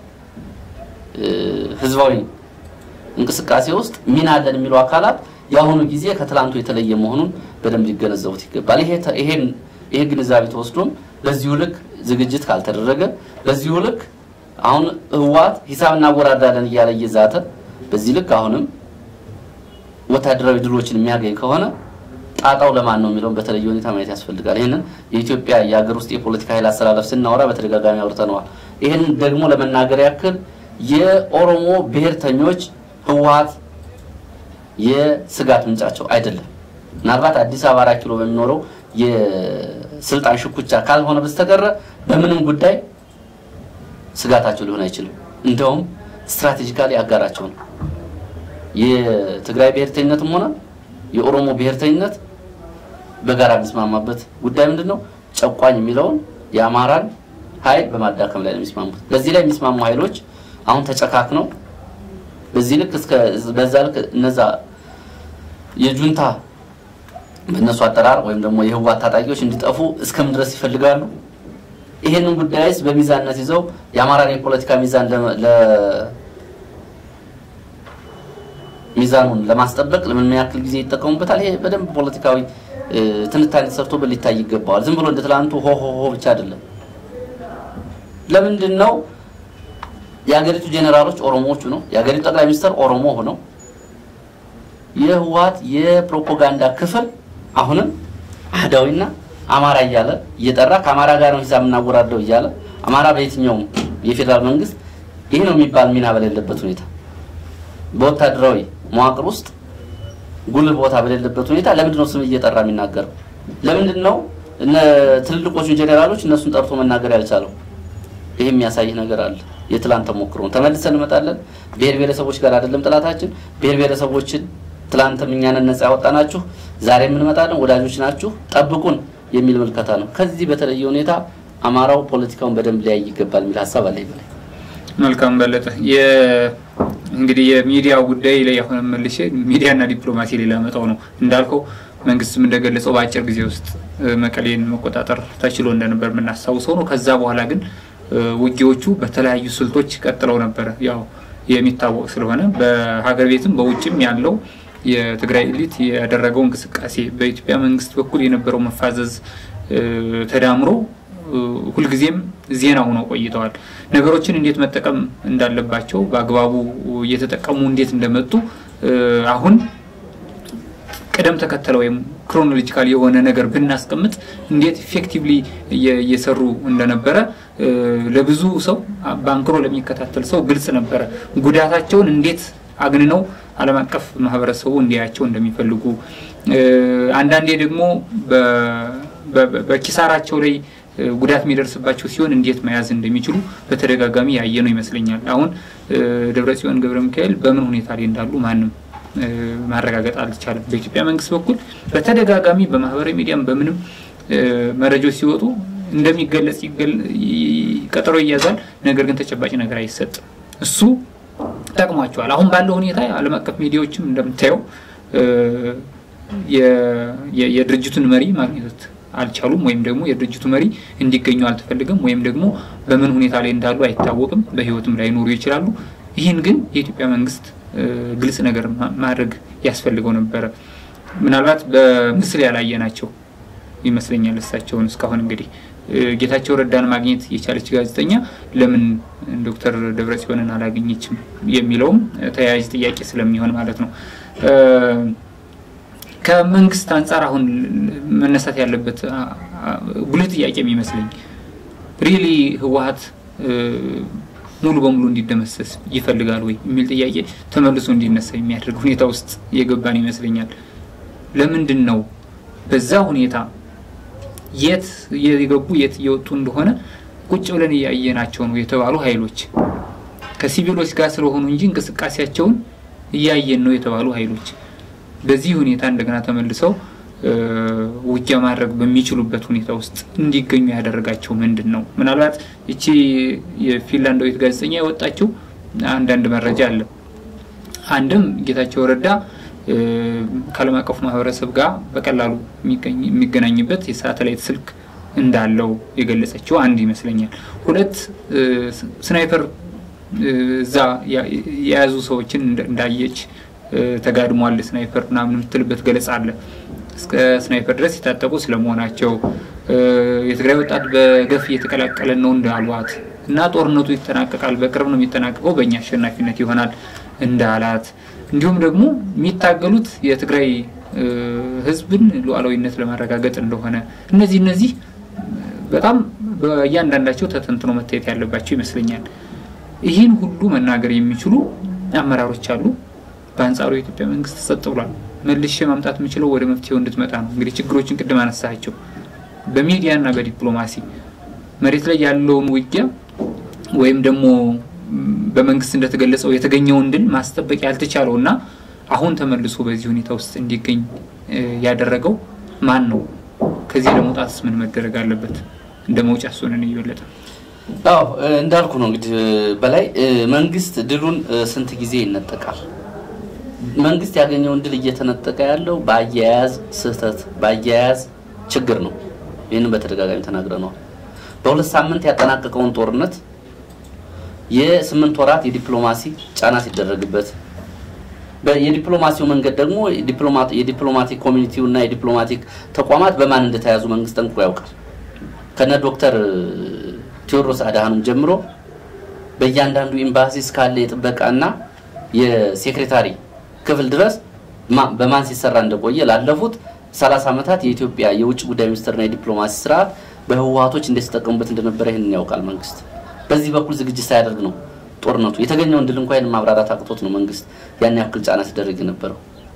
ህዝባዊ እንቅስቃሴ ውስጥ ሚና አለን የሚሉ አካላት ያሁኑ ጊዜ ከትላንቱ የተለየ መሆኑን በደንብ ሊገነዘቡት ይገባል ይሄ ይሄ ይሄ ግንዛቤ ተወስዶም በዚሁ ልክ ዝግጅት ካልተደረገ በዚሁ ልክ አሁን ህወሓት ሂሳብና ወራዳለን ይያለ ይዛተ በዚህ ልክ አሁንም ወታደራዊ ድሎችን የሚያገኝ ከሆነ ጣጣው ለማን ነው የሚለው በተለየ ሁኔታ ማየት ያስፈልጋል ይሄንን የኢትዮጵያ የሀገር ውስጥ የፖለቲካ ኃይል አሰላለፍ ስናወራ በተደጋጋሚ አውርተናል ይሄን ደግሞ ለመናገር ያክል የኦሮሞ ብሔርተኞች ህወሓት የስጋት ምንጫቸው አይደለም ምናልባት አዲስ አበባ አራት ኪሎ በሚኖረው የስልጣን ሽኩቻ ካልሆነ በስተቀር በምንም ጉዳይ ስጋታቸው ሊሆን አይችልም እንደውም ስትራቴጂካሊ አጋራቸው ነው የትግራይ ብሔርተኝነትም ሆነ የኦሮሞ ብሔርተኝነት በጋራ የሚስማማበት ጉዳይ ምንድነው ጨቋኝ የሚለውን የአማራን ኃይል በማዳከም ላይ የሚስማሙት በዚህ ላይ የሚስማሙ ኃይሎች አሁን ተጨካክነው በዚህ ልክ እስከ በዛ ልክ እነዛ የጁንታ በእነሱ አጠራር ወይም ደግሞ የህወሓት ታጣቂዎች እንዲጠፉ እስከም ድረስ ይፈልጋሉ ይሄንን ጉዳይስ በሚዛንነት ይዘው የአማራን የፖለቲካ ሚዛን ለ ሚዛኑን ለማስጠበቅ ለምን ያክል ጊዜ ይተቀሙበታል ይሄ በደንብ ፖለቲካዊ ትንታኔ ተሰርቶ በሊታይ ይገባዋል ዝም ብሎ እንደ ትላንቱ ሆ ሆ ሆ ብቻ አይደለም ለምንድነው የሀገሪቱ ጄኔራሎች ኦሮሞዎቹ ነው የሀገሪቱ ጠቅላይ ሚኒስትር ኦሮሞ ሆነው የህወሓት የፕሮፓጋንዳ ክፍል አሁንም አህዳዊና አማራ ይያለ እየጠራ ከአማራ ጋር ነው ሂሳብ እናወራደው ይያለ አማራ በየትኛው የፌደራል መንግስት ይሄ ነው የሚባል ሚና በሌለበት ሁኔታ በወታደራዊ መዋቅር ውስጥ ጉልህ ቦታ በሌለበት ሁኔታ ለምንድነው ስም እየጠራ የሚናገረው ለምንድነው እነ ትልልቆቹ ጄኔራሎች እነሱን ጠርቶ መናገር ያልቻለው ይሄ የሚያሳይ ነገር አለ የትላንት ተሞክሮን ተመልሰን እንመጣለን ብሔር ብሔረሰቦች ጋር አይደለም ጥላታችን ብሔር ብሔረሰቦችን ትላንትም እኛን ነፃ ያወጣናችሁ ዛሬ ምን መጣለን ወዳጆች ናችሁ ጠብቁን የሚል መልከታ ነው ከዚህ በተለየ ሁኔታ አማራው ፖለቲካውን በደንብ ላይ ይገባል የሚል ሐሳብ አለ ይበል መልካም በለጠ የ እንግዲህ የሚዲያ ጉዳይ ላይ አሁን መልሼ ሚዲያና ዲፕሎማሲ ላይ ላመጣው ነው እንዳልከው መንግስትም እንደገለጸው በአጭር ጊዜ ውስጥ መቀሌን መቆጣጠር ተችሎ እንደነበር ምናሳውሰው ነው ከዛ በኋላ ግን ውጊያዎቹ በተለያዩ ስልቶች ቀጥለው ነበር ያው የሚታወቅ ስለሆነ በሀገር ቤትም በውጭም ያለው የትግራይ ኤሊት ያደረገው እንቅስቃሴ በኢትዮጵያ መንግስት በኩል የነበረው መፋዘዝ ተዳምሮ ሁሉ ጊዜም ዜና ሆኖ ቆይተዋል ነገሮችን እንዴት መጠቀም እንዳለባቸው በአግባቡ እየተጠቀሙ እንዴት እንደመጡ አሁን ቀደም ተከተለው ወይም ክሮኖሎጂካሊ የሆነ ነገር ብናስቀምጥ እንዴት ኢፌክቲቭሊ እየሰሩ እንደነበረ ለብዙ ሰው ባንክሮ ለሚከታተል ሰው ግልጽ ነበር ጉዳታቸውን እንዴት አግንነው ዓለም አቀፍ ማህበረሰቡ እንዲያቸው እንደሚፈልጉ አንዳንዴ ደግሞ በኪሳራቸው ላይ ጉዳት የሚደርስባቸው ሲሆን እንዴት መያዝ እንደሚችሉ በተደጋጋሚ ያየነው ይመስለኛል አሁን ደብረጽዮን ገብረ ሚካኤል በምን ሁኔታ ላይ እንዳሉ ማንንም ማረጋገጥ አልቻለም በኢትዮጵያ መንግስት በኩል በተደጋጋሚ በማህበራዊ ሚዲያም በምንም መረጃዎች ሲወጡ እንደሚገለጽ ቀጠሮ ይያዛል ነገር ግን ተጨባጭ ነገር አይሰጥም እሱ ተጠቅሟቸዋል አሁን ባለው ሁኔታ ዓለም አቀፍ ሚዲያዎችም እንደምታየው የድርጅቱን መሪ ማግኘት አልቻሉም ወይም ደግሞ የድርጅቱ መሪ እንዲገኙ አልተፈልገም ወይም ደግሞ በምን ሁኔታ ላይ እንዳሉ አይታወቅም በህይወትም ላይ ኖሩ ይችላሉ ይሄን ግን የኢትዮጵያ መንግስት ግልጽ ነገር ማድረግ ያስፈልገው ነበር ምናልባት በምስል ያላየናቸው ይመስለኛል እሳቸውን እስካሁን እንግዲህ ጌታቸው ረዳን ማግኘት የቻለች ጋዜጠኛ ለምን ዶክተር ደብረጽዮንን አላገኘችም የሚለው ተያያዥ ጥያቄ ስለሚሆን ማለት ነው ከመንግስት አንፃር አሁን መነሳት ያለበት ጉልህ ጥያቄ የሚመስለኝ ሪሊ ህወሓት ሙሉ በሙሉ እንዲደመሰስ ይፈልጋል ወይ የሚል ጥያቄ ተመልሶ እንዲነሳ የሚያደርግ ሁኔታ ውስጥ የገባን ይመስለኛል ለምንድን ነው በዛ ሁኔታ የት የገቡ የት የወጡ እንደሆነ ቁጭ ብለን ያያየናቸው ነው የተባሉ ኃይሎች ከሲቪሎች ጋር ስለሆኑ እንጂ እንቅስቃሴያቸውን ያያየን ነው የተባሉ ኃይሎች በዚህ ሁኔታ እንደገና ተመልሰው ውጊያ ማድረግ በሚችሉበት ሁኔታ ውስጥ እንዲገኙ ያደረጋቸው ምንድነው ምናልባት እቺ የፊንላንዳዊት ጋዜጠኛ ያወጣችው አንዳንድ መረጃ አለ አንድም ጌታቸው ረዳ ከዓለም አቀፍ ማህበረሰብ ጋር በቀላሉ የሚገናኝበት የሳተላይት ስልክ እንዳለው የገለጸችው አንድ ይመስለኛል ሁለት ስናይፐር እዛ ያያዙ ሰዎችን እንዳየች ተጋድሟል ስናይፐር ምናምን ምትልበት ገለጻ አለ እስከ ስናይፐር ድረስ የታጠቁ ስለመሆናቸው የትግራይ ወጣት በገፍ እየተቀላቀለ ነው እንዳሏት እና ጦርነቱ ይተናቀቃል በቅርብ ነው የሚተናቀቀው በእኛ አሸናፊነት ይሆናል እንዳላት እንዲሁም ደግሞ የሚታገሉት የትግራይ ህዝብን ሉዓላዊነት ለማረጋገጥ እንደሆነ እነዚህ እነዚህ በጣም በእያንዳንዳቸው ተተንትኖ መታየት ያለባቸው ይመስለኛል ይሄን ሁሉ መናገር የሚችሉ አመራሮች አሉ በአንጻሩ የኢትዮጵያ መንግስት ጸጥ ብሏል መልሼ ማምጣት የምችለው ወደ መፍትሄው እንድትመጣ ነው እንግዲህ ችግሮችን ቅድም አነሳቸው በሚዲያና በዲፕሎማሲ መሬት ላይ ያለውን ውጊያ ወይም ደግሞ በመንግስት እንደተገለጸው የተገኘውን ድል ማስጠበቅ ያልተቻለውና አሁን ተመልሶ በዚህ ሁኔታ ውስጥ እንዲገኝ ያደረገው ማን ነው ከዚህ ለመውጣትስ ምን መደረግ አለበት እንደመውጫ ሶነን ይበለጣ አው እንዳልኩ ነው እንግዲህ በላይ መንግስት ድሉን ስንት ጊዜ ይነጠቃል መንግስት ያገኘውን ድል እየተነጠቀ ያለው ባያያዝ ስህተት ባያያዝ ችግር ነው ይሄንን በተደጋጋሚ ተናግረናል በሁለት ሳምንት ያጠናቀቀውን ጦርነት የስምንት ወራት የዲፕሎማሲ ጫና ሲደረግበት በየዲፕሎማሲው መንገድ ደግሞ ዲፕሎማት የዲፕሎማቲክ ኮሚኒቲውና የዲፕሎማቲክ ተቋማት በማን እንደተያዙ መንግስት ጠንቅቆ ያውቃል ከነ ዶክተር ቴዎድሮስ አድሃኖም ጀምሮ በእያንዳንዱ ኤምባሲ ስካለ የጥበቃና የሴክሬታሪ ክፍል ድረስ በማን ሲሰራ እንደቆየ ላለፉት ሰላሳ አመታት የኢትዮጵያ የውጭ ጉዳይ ሚኒስትርና የዲፕሎማሲ ስራ በህወሓቶች እንደተጠቀሙበት እንደነበረ ይሄንን ያውቃል መንግስት በዚህ በኩል ዝግጅት ሳያደርግ ነው ጦርነቱ የተገኘው እንድል እንኳን ማብራራት አቅቶት ነው መንግስት ያን ያክል ጫና ሲደረግ የነበረው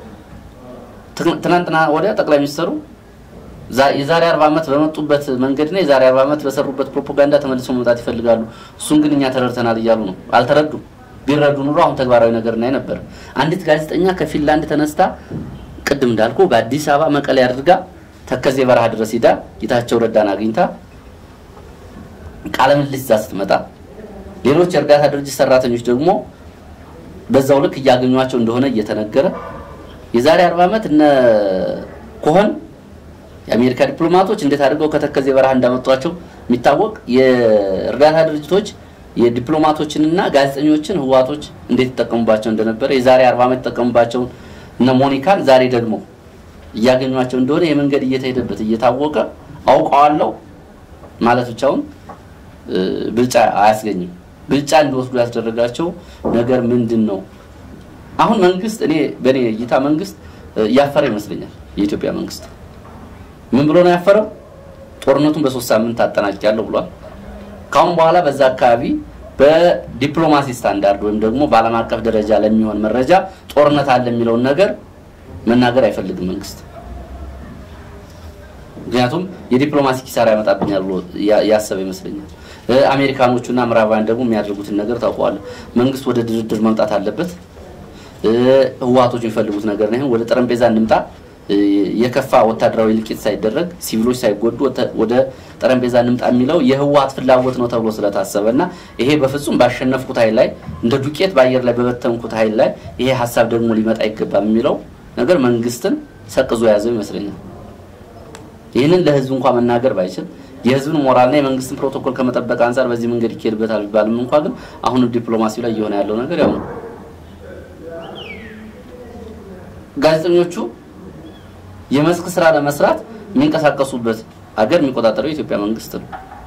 ትናንትና ወዲያ ጠቅላይ ሚኒስትሩ የዛሬ አርባ አመት በመጡበት መንገድና የዛሬ አርባ አመት በሰሩበት ፕሮፓጋንዳ ተመልሶ መምጣት ይፈልጋሉ እሱን ግን እኛ ተረድተናል ይያሉ ነው አልተረዱ ቢረዱ ኑሮ አሁን ተግባራዊ ነገር ነው ነበር አንዲት ጋዜጠኛ ከፊንላንድ ተነስታ ቅድም እንዳልኩ በአዲስ አበባ መቀሌ አድርጋ ተከዜ በረሃ ድረስ ሄዳ ጌታቸው ረዳን አግኝታ ቃለ ምልልስ ዛት መጣ ሌሎች እርዳታ ድርጅት ሰራተኞች ደግሞ በዛው ልክ ያገኙዋቸው እንደሆነ እየተነገረ የዛሬ አርባ ዓመት እነ ኮሆን የአሜሪካ ዲፕሎማቶች እንዴት አድርገው ከተከዜ በረሃ እንዳመጧቸው የሚታወቅ የእርዳታ ድርጅቶች የዲፕሎማቶችንና ጋዜጠኞችን ህዋቶች እንዴት ተጠቀሙባቸው እንደነበረ የዛሬ አርባ ዓመት ተጠቀሙባቸው እና ሞኒካን ዛሬ ደግሞ ያገኙዋቸው እንደሆነ የመንገድ እየተሄደበት እየታወቀ አውቀዋለሁ ማለት ብቻውን ብልጫ አያስገኝም ብልጫ እንዲወስዱ ያስደረጋቸው ነገር ምንድነው አሁን መንግስት እኔ በኔ እይታ መንግስት ያፈረ ይመስለኛል የኢትዮጵያ መንግስት ምን ብሎ ነው ያፈረው ጦርነቱን በሶስት ሳምንት አጠናቅያለሁ ብሏል ካሁን በኋላ በዛ አካባቢ በዲፕሎማሲ ስታንዳርድ ወይም ደግሞ በዓለም አቀፍ ደረጃ ለሚሆን መረጃ ጦርነት አለ የሚለው ነገር መናገር አይፈልግም መንግስት ምክንያቱም የዲፕሎማሲ ኪሳራ ያመጣብኛል ብሎ ያሰበ ይመስለኛል አሜሪካኖቹና ምዕራባውያን ደግሞ የሚያደርጉትን ነገር ታውቀዋል መንግስት ወደ ድርድር መምጣት አለበት ህዋቶች ይፈልጉት ነገር ነው ወደ ጠረጴዛ እንምጣ የከፋ ወታደራዊ ልቂት ሳይደረግ ሲቪሎች ሳይጎዱ ወደ ጠረጴዛ እንምጣ የሚለው የህዋት ፍላጎት ነው ተብሎ ስለታሰበና ይሄ በፍጹም ባሸነፍኩት ኃይል ላይ እንደ ዱቄት ባየር ላይ በበተንኩት ኃይል ላይ ይሄ ሐሳብ ደግሞ ሊመጣ ይገባል የሚለው ነገር መንግስትን ሰቅዞ ያዘው ይመስለኛል ይሄንን ለህዝብ እንኳን መናገር ባይችል የህዝብን ሞራልና የመንግስትን ፕሮቶኮል ከመጠበቅ አንፃር በዚህ መንገድ ይከርበታል ቢባልም እንኳን ግን አሁን ዲፕሎማሲው ላይ የሆነ ያለው ነገር ያው ጋዜጠኞቹ የመስክ ስራ ለመስራት የሚንቀሳቀሱበት አገር የሚቆጣጠረው የኢትዮጵያ መንግስት ነው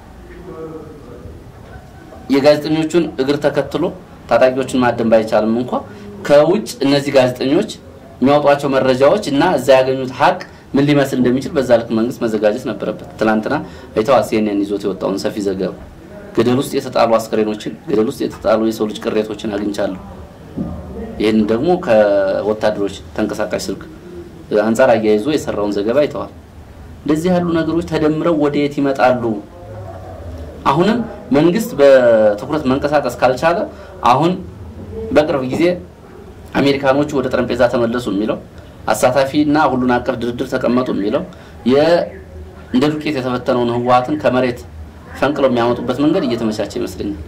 የጋዜጠኞቹን እግር ተከትሎ ታጣቂዎችን ማደም ባይቻልም እንኳን ከውጭ እነዚህ ጋዜጠኞች የሚያወጧቸው መረጃዎች እና እዛ ያገኙት ሀቅ ምን ሊመስል እንደሚችል በዛ ልክ መንግስት መዘጋጀት ነበረበት ትላንትና አይተው ሲኤንኤን ይዞት የወጣውን ሰፊ ዘገባ ገደል ውስጥ የተጣሉ አስከሬኖችን ገደል ውስጥ የተጣሉ የሰው ልጅ ቅሬቶችን አግኝቻለሁ ይሄን ደግሞ ከወታደሮች ተንቀሳቃሽ ስልክ አንፃር አያይዞ የሰራውን ዘገባ አይተዋል እንደዚህ ያሉ ነገሮች ተደምረው ወዴት ይመጣሉ አሁንም መንግስት በትኩረት መንቀሳቀስ ካልቻለ አሁን በቅርብ ጊዜ አሜሪካኖቹ ወደ ጠረጴዛ ተመለሱ የሚለው አሳታፊና ሁሉን አቀፍ ድርድር ተቀመጡ የሚለው የ እንደ ዱቄት የተበተነውን ህዋትን ከመሬት ፈንቅለው የሚያመጡበት መንገድ እየተመቻቸ ይመስለኛል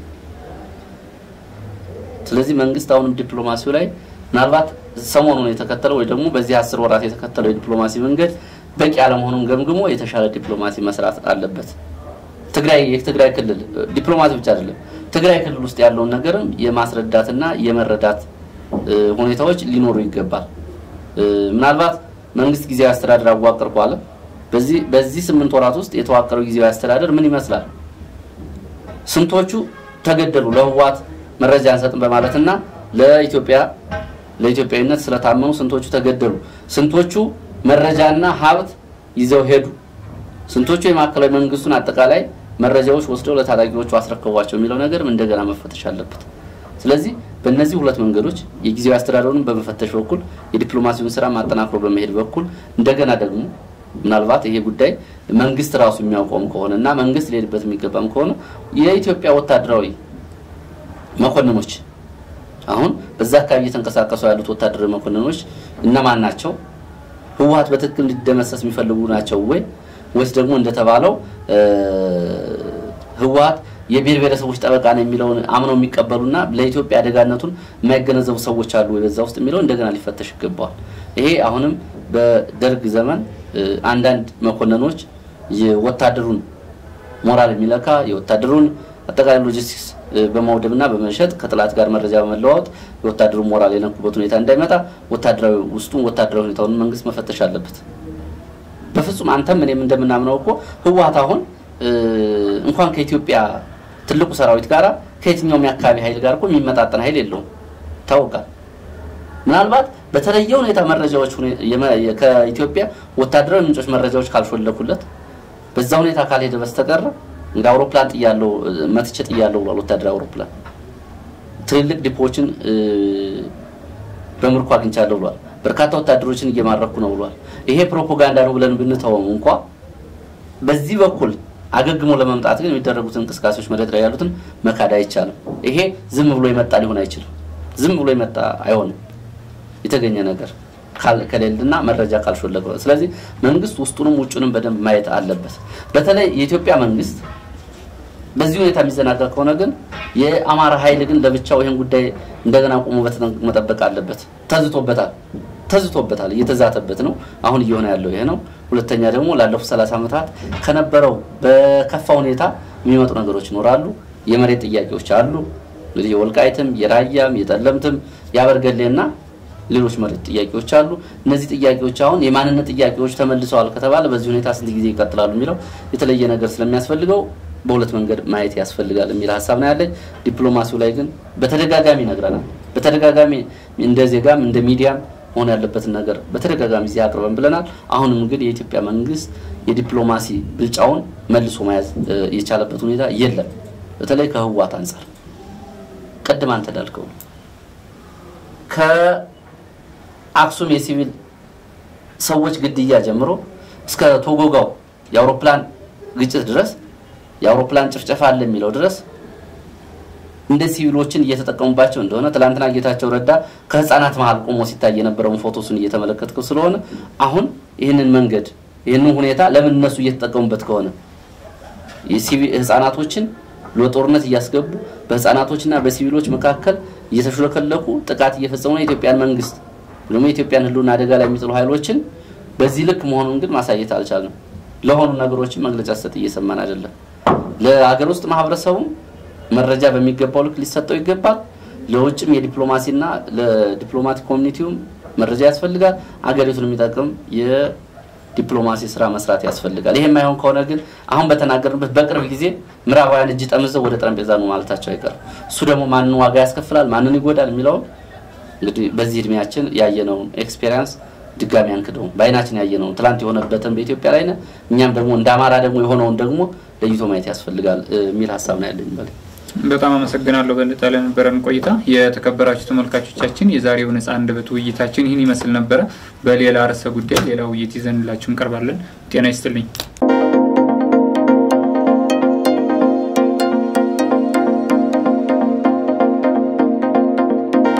ስለዚህ መንግስት አሁንም ዲፕሎማሲው ላይ ምናልባት ሰሞኑን የተከተለው ወይ ደግሞ በዚህ አስር ወራት የተከተለው ዲፕሎማሲ መንገድ በቂ ያለመሆኑን ገምግሞ የተሻለ ዲፕሎማሲ መስራት አለበት ትግራይ የትግራይ ክልል ዲፕሎማሲ ብቻ አይደለም ትግራይ ክልል ውስጥ ያለውን ነገርም የማስረዳትና የመረዳት ሁኔታዎች ሊኖሩ ይገባል ምናልባት መንግስት ጊዜያዊ አስተዳደር አዋቅር ቋለ በዚህ በዚህ ስምንት ወራት ውስጥ የተዋቀረው ጊዜያዊ አስተዳደር ምን ይመስላል ስንቶቹ ተገደሉ ለህዋት መረጃ አንሰጥም በማለትና ለኢትዮጵያ ለኢትዮጵያዊነት ስለታመኑ ስንቶቹ ተገደሉ ስንቶቹ መረጃና ሀብት ይዘው ሄዱ ስንቶቹ የማከላዊ መንግስቱን አጠቃላይ መረጃዎች ወስደው ለታጣቂዎቹ አስረከቧቸው የሚለው ነገር እንደገና መፈተሽ አለበት ስለዚህ በእነዚህ ሁለት መንገዶች የጊዜያዊ አስተዳደሩን በመፈተሽ በኩል የዲፕሎማሲውን ስራ ማጠናከር በመሄድ በኩል እንደገና ደግሞ ምናልባት ይሄ ጉዳይ መንግስት ራሱ የሚያውቀው ከሆነና መንግስት ሊሄድበት የሚገባም ከሆነ የኢትዮጵያ ወታደራዊ መኮንኖች አሁን በዛ አካባቢ የተንቀሳቀሱ ያሉት ወታደራዊ መኮንኖች እነማን ናቸው ህወሓት በትክክል ሊደመሰስ የሚፈልጉ ናቸው ወይ ወይስ ደግሞ እንደተባለው ህወሓት የብሔር ብሔረሰቦች ጠበቃ ነው የሚለው አምነው የሚቀበሉና ለኢትዮጵያ አደጋነቱን የማይገነዘቡ ሰዎች አሉ ወይ በዛ ውስጥ የሚለው እንደገና ሊፈተሽ ይገባል ይሄ አሁንም በደርግ ዘመን አንዳንድ መኮንኖች የወታደሩን ሞራል የሚለካ የወታደሩን አጠቃላይ ሎጂስቲክስ በማውደብና በመሸጥ ከጥላት ጋር መረጃ በመለዋወጥ የወታደሩ ሞራል የነኩበት ሁኔታ እንዳይመጣ ወታደራዊ ውስጡን ወታደራዊ ሁኔታውን መንግስት መፈተሽ አለበት በፍጹም አንተም እኔም እንደምናምነው እኮ ህወሓት አሁን እንኳን ከኢትዮጵያ ትልቁ ሰራዊት ጋራ ከየትኛውም ያካባቢ ኃይል ጋር እኮ የሚመጣጠን ኃይል የለውም ታውቃለህ ምናልባት በተለየ ሁኔታ መረጃዎች ከኢትዮጵያ ወታደራዊ ምንጮች መረጃዎች ካልሾለኩለት በዛ ሁኔታ ካልሄደ በስተቀር እንደ አውሮፕላን ጥያለው መትቸ ጥያለው ብሏል ወታደራዊ አውሮፕላን ትልልቅ ዲፖችን በመርኳ አግኝቻለሁ ብሏል በርካታ ወታደሮችን እየማረኩ ነው ብሏል ይሄ ፕሮፓጋንዳ ነው ብለን ብንተወው እንኳን በዚህ በኩል አገግሞ ለመምጣት ግን የሚደረጉት እንቅስቃሴዎች መሬት ላይ ያሉትን መካዳ አይቻልም ይሄ ዝም ብሎ ይመጣ ሊሆን አይችልም ዝም ብሎ ይመጣ አይሆንም የተገኘ ነገር ከሌለና መረጃ ካልሾለከው ስለዚህ መንግስት ውስጡንም ውጭንም በደንብ ማየት አለበት በተለይ የኢትዮጵያ መንግስት በዚህ ሁኔታ የሚዘናጋ ከሆነ ግን የአማራ ኃይል ግን ለብቻው ይሄን ጉዳይ እንደገና ቆሞበት መጠበቅ አለበት ተዝቶበታል ተዝቶበታል እየተዛተበት ነው አሁን እየሆነ ያለው ይሄ ነው ሁለተኛ ደግሞ ላለፉት ሰላሳ ዓመታት ከነበረው በከፋ ሁኔታ የሚመጡ ነገሮች ይኖራሉ የመሬት ጥያቄዎች አሉ እንግዲህ የወልቃይትም የራያም የጠለምትም ያበርገሌና ሌሎች መሬት ጥያቄዎች አሉ እነዚህ ጥያቄዎች አሁን የማንነት ጥያቄዎች ተመልሰዋል ከተባለ በዚህ ሁኔታ ስንት ጊዜ ይቀጥላሉ የሚለው የተለየ ነገር ስለሚያስፈልገው በሁለት መንገድ ማየት ያስፈልጋል የሚል ሐሳብ ነው ያለኝ ዲፕሎማሲው ላይ ግን በተደጋጋሚ ነግረናል በተደጋጋሚ እንደ ዜጋም እንደ ሚዲያም ሆነ ያለበት ነገር በተደጋጋሚ ዚህ አቅርበን ብለናል አሁንም ግን የኢትዮጵያ መንግስት የዲፕሎማሲ ብልጫውን መልሶ መያዝ የቻለበት ሁኔታ የለም በተለይ ከህወሓት አንፃር ቀድማ አንተ ዳልከው ከአክሱም የሲቪል ሰዎች ግድያ ጀምሮ እስከ ቶጎጋው የአውሮፕላን ግጭት ድረስ የአውሮፕላን ጭፍጨፋ አለ የሚለው ድረስ እንደ ሲቪሎችን እየተጠቀሙባቸው እንደሆነ ትላንትና ጌታቸው ረዳ ከህፃናት መሃል ቆሞ ሲታይ የነበረውን ፎቶሱን እየተመለከትኩ ስለሆነ አሁን ይሄንን መንገድ ይሄንን ሁኔታ ለምን እነሱ እየተጠቀሙበት ከሆነ የሲቪል ህፃናቶችን ለጦርነት እያስገቡ በህፃናቶችና በሲቪሎች መካከል እየተሽለከለኩ ጥቃት እየፈጸሙ ነው የኢትዮጵያን መንግስት ደግሞ የኢትዮጵያን ህልውና አደጋ ላይ የሚጥሉ ኃይሎችን በዚህ ልክ መሆኑን ግን ማሳየት አልቻለም ለሆኑ ነገሮችን መግለጫ ሰጥ እየሰማን አይደለም ለሀገር ውስጥ ማህበረሰቡ መረጃ በሚገባው ልክ ሊሰጠው ይገባል ለውጭም የዲፕሎማሲና ለዲፕሎማቲክ ኮሚኒቲው መረጃ ያስፈልጋል አገሪቱን የሚጠቅም የዲፕሎማሲ ስራ መስራት ያስፈልጋል ይሄ የማይሆን ከሆነ ግን አሁን በተናገርንበት በቅርብ ጊዜ ምዕራባውያን እጅ ጠምዘው ወደ ጠረጴዛ ነው ማለታቸው አይቀርም እሱ ደግሞ ማንን ዋጋ ያስከፍላል ማንን ይጎዳል የሚለው እንግዲህ በዚህ እድሜያችን ያየነው ኤክስፒሪየንስ ድጋሚ አንከደው ባይናችን ያየነው ትላንት የሆነበትን በኢትዮጵያ ላይ ነው እኛም ደግሞ እንደ አማራ ደግሞ የሆነውን ደግሞ ለይቶ ማየት ያስፈልጋል የሚል ሐሳብ ነው ያለኝ ማለት በጣም አመሰግናለሁ በለጠ ለነበረን ቆይታ የተከበራችሁ ተመልካቾቻችን የዛሬው ነፃ አንደበት ውይይታችን ይህን ይመስል ነበር በሌላ ርዕሰ ጉዳይ ሌላ ውይይት ይዘንላችሁ እንቀርባለን ጤና ይስጥልኝ